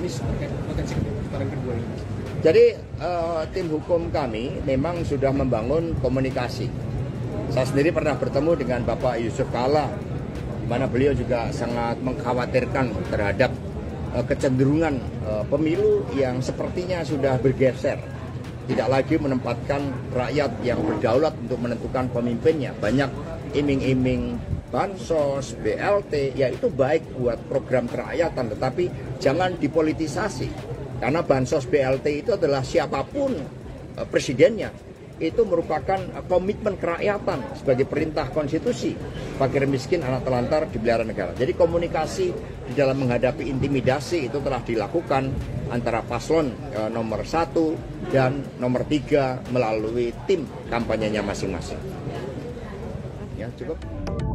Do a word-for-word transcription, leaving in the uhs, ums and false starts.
optimis terkait potensi putaran kedua ini? Jadi uh, tim hukum kami memang sudah membangun komunikasi. Saya sendiri pernah bertemu dengan Bapak Yusuf Kalla, di mana beliau juga sangat mengkhawatirkan terhadap uh, kecenderungan uh, pemilu yang sepertinya sudah bergeser. Tidak lagi menempatkan rakyat yang berdaulat untuk menentukan pemimpinnya. Banyak iming-iming bansos, B L T, ya itu baik buat program kerakyatan, tetapi jangan dipolitisasi. Karena bansos B L T itu adalah siapapun uh, presidennya, itu merupakan uh, komitmen kerakyatan sebagai perintah konstitusi. Fakir miskin, anak telantar dipelihara negara. Jadi komunikasi di dalam menghadapi intimidasi itu telah dilakukan antara paslon uh, nomor satu dan nomor tiga melalui tim kampanyenya masing-masing. Ya, cukup.